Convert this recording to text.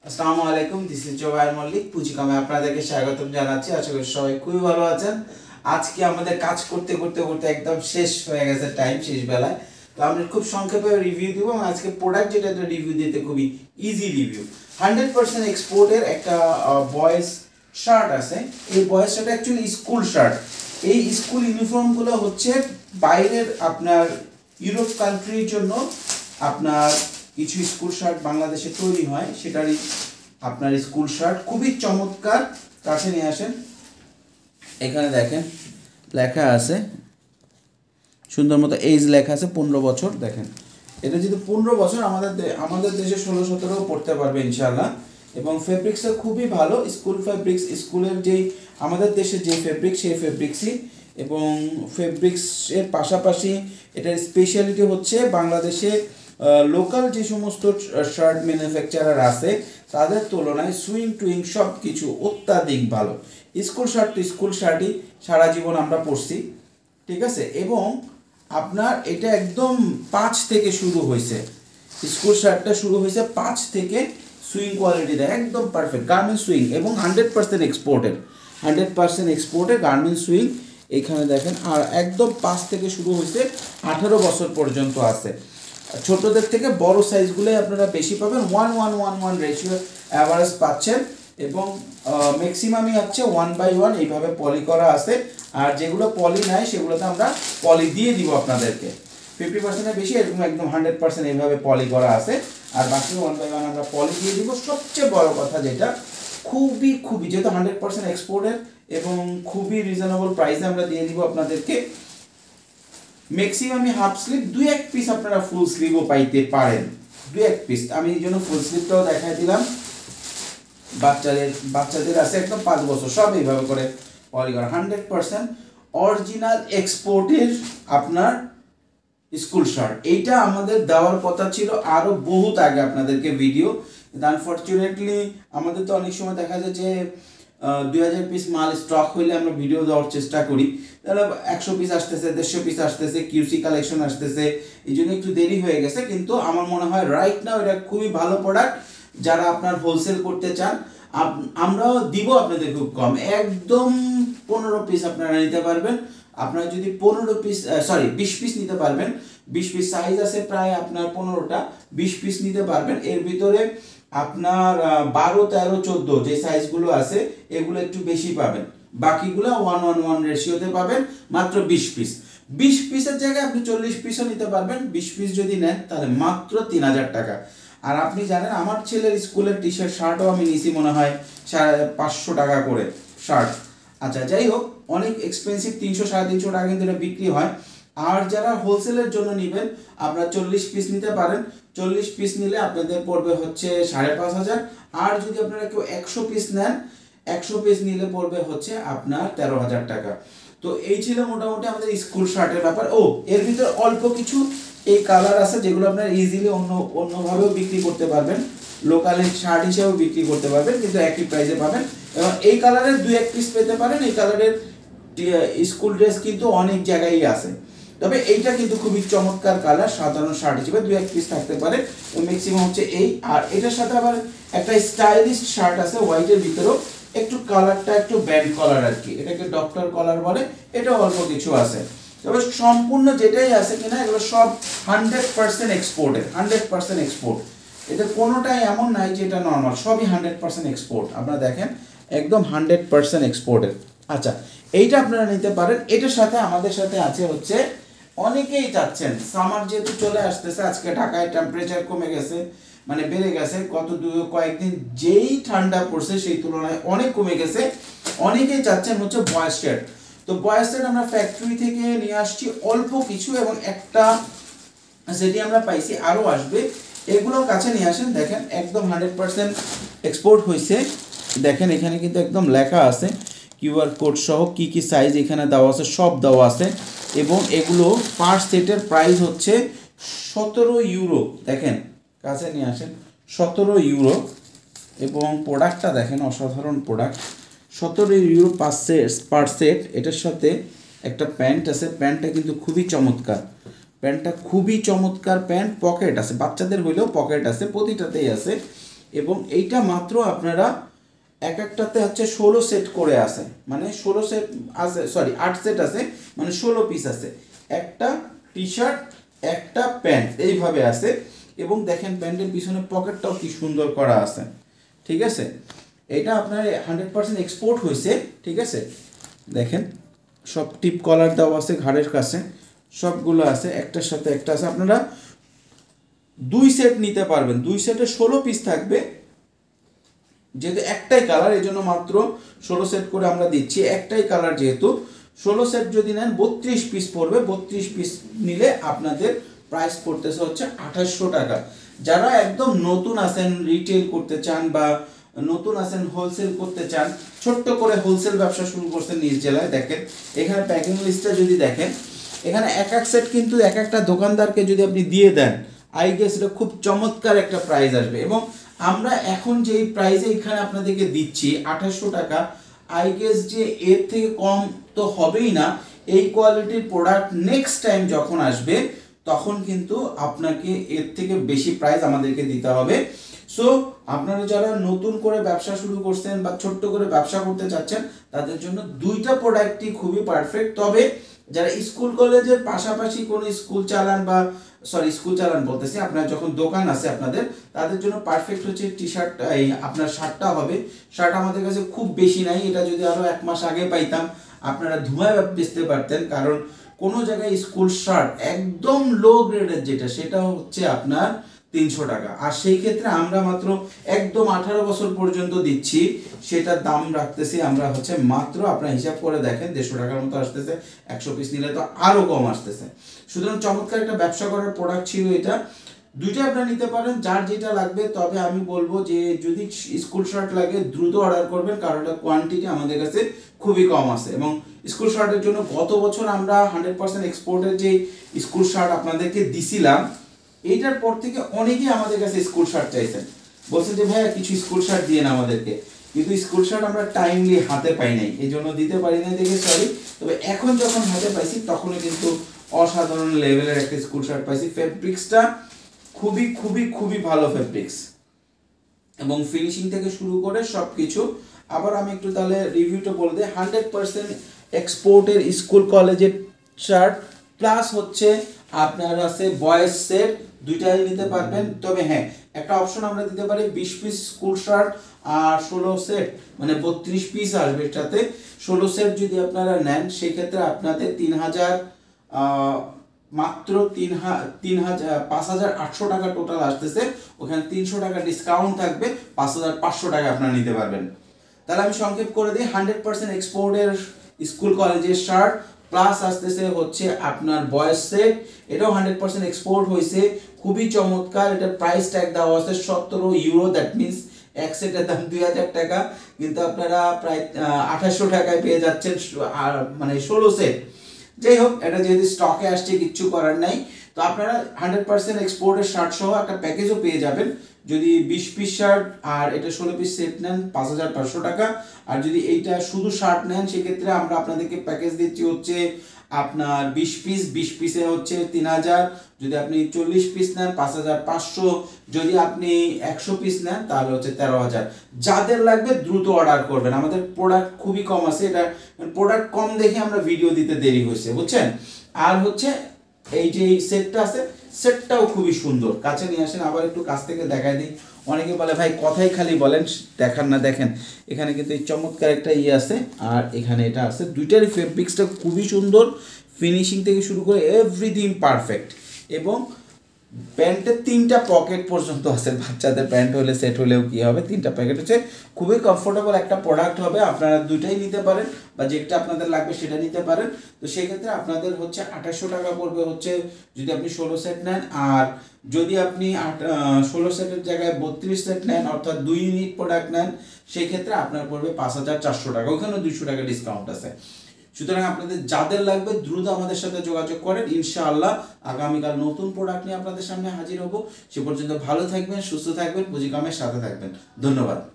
আসসালামু আলাইকুম, this is Zobayer Mallik. পুঁজিকামে আপনাদেরকে স্বাগতম জানাচ্ছি। আশা করি সবাই খুবই ভালো আছেন। আজকে আমাদের কাজ করতে করতে করতে একদম শেষ হয়ে গেছে, টাইম শেষ বেলায়। তো আমি খুব সংক্ষেপে রিভিউ দিব। আজকে প্রোডাক্ট যেটা রিভিউ দিতে খুবই ইজি রিভিউ। 100% এক্সপোর্টের একটা বয়েজ শার্ট আছে। এই boys shirt actually school shirt. এই স্কুল ইউনিফর্মগুলো হচ্ছে বাইরের আপনার ইউরোপ কান্ট্রির জন্য আপনার কিছু স্কুল শার্ট বাংলাদেশে তৈরি হয়, সেটারই আপনার স্কুল শার্ট খুবই চমৎকার। কাছে নিয়ে আসেন, এখানে দেখেন লেখা আছে সুন্দর মতো এজ লেখা আছে 15 বছর। দেখেন এটা যদি 15 বছর আমাদের দেশে 16-17 পড়তে পারবে ইনশাআল্লাহ। এবং ফেব্রিক্সটা খুবই ভালো, স্কুল ফেব্রিক্স, স্কুলের যেই আমাদের দেশে যে ফেব্রিক্স সেই ফেব্রিক্সই। এবং ফেব্রিক্সের পাশাপাশি এটার স্পেশালিটি হচ্ছে বাংলাদেশে লোকাল যে সমস্ত শার্ট ম্যানুফ্যাকচারার আছে তাদের তুলনায় সুইং টুইং সব কিছু অত্যাধিক ভালো। স্কুল শার্ট তো স্কুল শার্টই সারা জীবন আমরা পরছি, ঠিক আছে। এবং আপনার এটা একদম 5 থেকে শুরু হয়েছে, স্কুল শার্টটা শুরু হয়েছে 5 থেকে। সুইং কোয়ালিটি দেয় একদম পারফেক্ট, গার্মেন্ট সুইং এবং 100% এক্সপোর্টের, 100% এক্সপোর্টের গার্মেন্ট সুইং। এখানে দেখেন আর একদম 5 থেকে শুরু হয়েছে 18 বছর পর্যন্ত আছে। ছোটদের থেকে বড় সাইজগুলোই আপনারা বেশি পাবেন। 1:1:1:1 রেশিও অ্যাভারেজ পাচ্ছেন। এবং ম্যাক্সিমামই হচ্ছে 1/1 এইভাবে পলি করা আছে। আর যেগুলো পলি নাই সেগুলোতে আমরা পলি দিয়ে দিব আপনাদেরকে। 50%-এর বেশি এরকম একদম 100% এইভাবে পলি করা আছে। আর বাকি 1/1 আমরা পলি দিয়ে দিব। সবচেয়ে বড় কথা যেটা খুবই যেহেতু 100% এক্সপোর্টের এবং খুবই রিজনেবল প্রাইসে আমরা দিয়ে দিব আপনাদেরকে। ম্যাক্সিমামই হাফ স্লিভ, 2-1 পিস আপনারা ফুল স্লিভও পাইতে পারেন, 2-1 পিস। আমি এই জন্য ফুল স্লিভটাও দেখাই দিলাম। বাচ্চাদের আছে একদম 5 বছর, সব এইভাবে করে পলি করা। 100% অরিজিনাল এক্সপোর্টের আপনার স্কুল শার্ট। এইটা আমাদের দেওয়ার কথা ছিল আরও বহুত আগে আপনাদেরকে ভিডিও, কিন্তু আনফর্চুনেটলি আমাদের তো অনেক সময় দেখা যায় যে 2000 পিস মাল স্টক হইলে আমরা ভিডিও দেওয়ার চেষ্টা করি, তাহলে 100 পিস আসতেছে, 150 পিস আসতেছে, কিউসি কালেকশন আসতেছে, এই জন্য একটু দেরি হয়ে গেছে। কিন্তু আমার মনে হয় রাইট নাও এটা খুবই ভালো প্রোডাক্ট। যারা আপনার হোলসেল করতে চান আমরাও দিব আপনাদের খুব কম, একদম 15 পিস আপনারা নিতে পারবেন। আপনারা যদি 20 পিস নিতে পারবেন, 20 পিস সাইজ আছে প্রায় আপনার 15টা, 20 পিস নিতে পারবেন। এর ভিতরে আপনার 12, 13, 14 যে সাইজগুলো আছে এগুলো একটু বেশি পাবেন, বাকিগুলো 1:1 রেশিওতে পাবেন। মাত্র 20 পিস, 20 পিসের জায়গায় আপনি 40 পিসও নিতে পারবেন। 20 পিস যদি নেন তাহলে মাত্র 3000 টাকা। আর আপনি জানেন আমার ছেলের স্কুলের টি শার্ট শার্টও আমি নিছি মনে হয় 550 টাকা করে শার্ট। আচ্ছা যাই হোক, অনেক এক্সপেন্সিভ, 300-350 টাকা কিন্তু এটা বিক্রি হয়। আর যারা হোলসেলের জন্য নেবেন আপনারা 40 পিস নিতে পারেন। 40 পিস নিলে আপনাদের পড়বে হচ্ছে 5500। আর যদি আপনারা কেউ 100 পিস নেন, 100 পিস নিলে পড়বে হচ্ছে আপনার 13,000 টাকা। তো এই ছিল মোটামুটি আমাদের স্কুল শার্টের ব্যাপার। ও এর ভিতরে অল্প কিছু এই কালার আছে যেগুলো আপনারা ইজিলি অন্যভাবেও বিক্রি করতে পারবেন, লোকাল শার্ট হিসেবেও বিক্রি করতে পারবেন, কিন্তু একই প্রাইসে পাবেন। এবং এই কালারের 2-1 পিস পেতে পারেন। এই কালারের স্কুল ড্রেস কিন্তু অনেক জায়গায় আছে, তবে এইটা কিন্তু খুবই চমৎকার কালার। সাধারণ শার্ট হিসেবে 2-1 পিস থাকতে পারে, ম্যাক্সিমাম হচ্ছে এই। আর এটার সাথে আবার একটা স্টাইলিশ শার্ট আছে হোয়াইটের ভিতরেও, একটু কালারটা একটু ব্যান্ড কলার আর কি, এটাকে ডক্টর কলার বলে। এটা অল্প কিছু আছে, তবে সম্পূর্ণ যেটাই আছে কিনা এগুলো সব 100% এক্সপোর্টের, 100% এক্সপোর্ট। এটা কোনোটাই এমন নাই যে এটা নর্মাল, সবই 100% এক্সপোর্ট। আপনারা দেখেন একদম 100% এক্সপোর্টের। আচ্ছা এইটা আপনারা নিতে পারেন। এটার সাথে আমাদের সাথে আছে হচ্ছে, অনেকেই চাচ্ছেন, সামার যেহেতু চলে আসতেছে, আজকে ঢাকায় টেম্পারেচার কমে গেছে, মানে বেড়ে গেছে কয়েকদিন, যেই ঠান্ডা পড়ছে সেই তুলনায় অনেক কমে গেছে। অনেকেই চাচ্ছেন হচ্ছে বয়েজ শার্ট। তো বয়েজ শার্ট আমরা ফ্যাক্টরি থেকে নিয়ে আসছি অল্প কিছু, এবং একটা সেটি আমরা পাইছি, আরও আসবে। এগুলো কাছে নিয়ে আসেন, দেখেন একদম 100% এক্সপোর্ট হয়েছে। দেখেন এখানে কিন্তু একদম লেখা আছে কিউআর কোড সহ কি কি সাইজ এখানে দেওয়া আছে, সব দেওয়া আছে। এবং এগুলো পার সেটের প্রাইস হচ্ছে 17 ইউরো। দেখেন কাছে নিয়ে আসেন, 17 ইউরো। এবং প্রোডাক্টটা দেখেন অসাধারণ প্রোডাক্ট, 17 ইউরো পার সেট। এটার সাথে একটা প্যান্ট আছে, প্যান্টটা কিন্তু খুবই চমৎকার, প্যান্টটা খুবই চমৎকার প্যান্ট। পকেট আছে, বাচ্চাদের হইলেও পকেট আছে, প্রতিটাতেই আছে। এবং এইটা মাত্র আপনারা এক একটাতে হচ্ছে 16 সেট করে আছে, মানে 16 সেট আছে, সরি 8 সেট আছে, মানে 16 পিস আছে। একটা টি শার্ট, একটা প্যান্ট এইভাবে আছে। এবং দেখেন প্যান্টের পিছনে পকেটটাও কি সুন্দর করা আছে, ঠিক আছে। এটা আপনার 100% এক্সপোর্ট হয়েছে, ঠিক আছে। দেখেন সব টিপ কলার দেওয়া আছে, ঘাড়ের কাছে সবগুলো আছে, একটার সাথে একটা আছে। আপনারা 2 সেট নিতে পারবেন, 2 সেটে 16 পিস থাকবে, যেহেতু একটাই কালার এই জন্য মাত্র 16 সেট করে আমরা দিচ্ছি। একটাই কালার যেহেতু 16 সেট যদি নেন 32 পিস পড়বে। 32 পিস নিলে আপনাদের প্রাইস পড়তেছে হচ্ছে 2800 টাকা। যারা একদম নতুন আছেন, রিটেল করতে চান বা নতুন আছেন হোলসেল করতে চান, ছোট্ট করে হোলসেল ব্যবসা শুরু করছেন নিজ জেলায়, দেখেন এখানে প্যাকিং লিস্টটা যদি দেখেন, এখানে এক এক সেট কিন্তু এক একটা দোকানদারকে যদি আপনি দিয়ে দেন, আই গেস এটা খুব চমৎকার একটা প্রাইস আসবে। এবং আমরা এখন যেই প্রাইসে এখানে আপনাদেরকে দিচ্ছি 2800 টাকা, আই গেস যে এর থেকে কম তো হবেই না। এই কোয়ালিটির প্রোডাক্ট নেক্সট টাইম যখন আসবে তখন কিন্তু আপনাকে এর থেকে বেশি প্রাইস আমাদেরকে দিতে হবে। সো আপনারা যারা নতুন করে ব্যবসা শুরু করছেন বা ছোট্ট করে ব্যবসা করতে চাচ্ছেন, তাদের জন্য দুইটা প্রোডাক্টই খুবই পারফেক্ট। তবে যারা স্কুল কলেজের পাশাপাশি কোনো স্কুল চালান বা স্কুল চালান বলতেছি, আপনার যখন দোকান আছে আপনাদের, তাদের জন্য পারফেক্ট হচ্ছে টি শার্ট, এই আপনার শার্টটা হবে। শার্ট আমাদের কাছে খুব বেশি নাই, এটা যদি আরও 1 মাস আগে পাইতাম আপনারা ধুমায় বেচতে পারতেন। কারণ কোনো জায়গায় স্কুল শার্ট একদম লো গ্রেডের যেটা, সেটা হচ্ছে আপনার 300 টাকা। আর সেই ক্ষেত্রে আমরা মাত্র একদম 18 বছর পর্যন্ত দিচ্ছি, সেটার দাম রাখতেছি আমরা হচ্ছে মাত্র, আপনার হিসাব করে দেখেন 150 টাকার মতো আসতেছে। 100 পিস নিলে তো আরও কম আসতেছে। সুতরাং চমৎকার একটা ব্যবসা করার প্রোডাক্ট ছিল এটা। দুইটাই আপনারা নিতে পারেন, যার যেটা লাগবে। তবে আমি বলবো যে যদি স্কুল শার্ট লাগে দ্রুত অর্ডার করবেন, কারণ এটা কোয়ান্টিটি আমাদের কাছে খুবই কম আছে। এবং স্কুল শার্টের জন্য গত বছর আমরা 100% এক্সপোর্টের যে স্কুল শার্ট আপনাদেরকে দিছিলাম, এইটার পর থেকে অনেকেই আমাদের কাছে স্কুল শার্ট চাইছেন, বলছেন যে ভাইয়া কিছু স্কুল শার্ট দিয়ে না আমাদেরকে। কিন্তু স্কুল শার্ট আমরা টাইমলি হাতে পাই নাই, এই জন্য দিতে পারি নাই দেখে সরি। তবে এখন যখন হাতে পাইছি তখনও কিন্তু অসাধারণ লেভেলের একটা স্কুল শার্ট পাইছি। ফেব্রিক্সটা খুবই খুবই খুবই ভালো ফেব্রিক্স, এবং ফিনিশিং থেকে শুরু করে সব কিছু। আবার আমি একটু তাহলে রিভিউটা বলে দিই। 100% এক্সপোর্টের স্কুল কলেজের শার্ট, প্লাস হচ্ছে আপনার আছে বয়েজ সেট, দুইটাই নিতে পারবেন। তবে হ্যাঁ, একটা অপশন আমরা দিতে পারি 20 পিস স্কুল শার্ট আর 16 সেট, মানে 32 পিস আসবে এটাতে। 16 সেট যদি আপনারা নেন সেক্ষেত্রে আপনাদের 3000 মাত্র 5800 টাকা টোটাল আসতেছে। ওখানে 300 টাকা ডিসকাউন্ট থাকবে, 5500 টাকা আপনারা নিতে পারবেন। তাহলে আমি সংক্ষেপ করে দিই, 100% এক্সপোর্টের স্কুল কলেজের শার্ট, প্লাস আসতেছে হচ্ছে আপনার বয়েজ সেট, এটাও 100% এক্সপোর্ট হয়েছে, খুবই চমৎকার। এটার প্রাইস ট্যাগ দেওয়া আছে 17 ইউরো, দ্যাট মিনস এক সেটের দাম 2000 টাকা, কিন্তু আপনারা প্রায় 2800 টাকায় পেয়ে যাচ্ছেন, আর মানে 16 সেট। যাই হোক, এটা যেহেতু স্টকে আসছে কিচ্ছু করার নাই। তো আপনারা 100% এক্সপোর্টের শার্ট সহ একটা প্যাকেজও পেয়ে যাবেন। যদি 20 পিস শার্ট আর এটা 16 পিস সেট নেন 5500 টাকা। আর যদি এইটা শুধু শার্ট নেন সেক্ষেত্রে আমরা আপনাদেরকে প্যাকেজ দিচ্ছি হচ্ছে আপনার 20 পিসে হচ্ছে 3000, যদি আপনি 40 পিস নেন 5500, যদি আপনি 100 পিস নেন তাহলে হচ্ছে 13000। যাদের লাগবে দ্রুত অর্ডার করবেন, আমাদের প্রোডাক্ট খুবই কম আছে। এটা প্রোডাক্ট কম দেখে আমরা ভিডিও দিতে দেরি হয়েছে, বুঝছেন। আর হচ্ছে এই যে সেটটা আছে, সেটটাও খুবই সুন্দর। কাছে নিয়ে আসেন, আবার একটু কাছ থেকে দেখাই দিই। অনেকে বলে ভাই কথাই খালি বলেন, দেখান না। দেখেন এখানে কিন্তু এই চমৎকার একটা আছে, আর এখানে এটা আছে। দুইটারই ফেব্রিক্সটা খুবই সুন্দর, ফিনিশিং থেকে শুরু করে এভরিথিং পারফেক্ট। এবং প্যান্টের 3টা পকেট পর্যন্ত আছে, বাচ্চাদের প্যান্ট হলে সেট হলেও কি হবে, 3টা প্যাকেট হচ্ছে। খুবই কমফোর্টেবল একটা প্রোডাক্ট হবে, আপনারা দুইটাই নিতে পারেন বা যেটা আপনাদের লাগবে সেটা নিতে পারেন। তো সেই ক্ষেত্রে আপনাদের হচ্ছে 2800 টাকা পড়বে হচ্ছে যদি আপনি 16 সেট নেন। আর যদি আপনি 16 সেটের জায়গায় 32 সেট নেন, অর্থাৎ 2 ইউনিট প্রোডাক্ট নেন, সেই ক্ষেত্রে আপনার পড়বে 5400 টাকা, ওখানে 200 টাকা ডিসকাউন্ট আছে। সুতরাং আপনাদের যাদের লাগবে দ্রুত আমাদের সাথে যোগাযোগ করেন। ইনশাআল্লাহ আগামীকাল নতুন প্রোডাক্ট নিয়ে আপনাদের সামনে হাজির হব। সে পর্যন্ত ভালো থাকবেন, সুস্থ থাকবেন, পুঁজিকামের সাথে থাকবেন। ধন্যবাদ।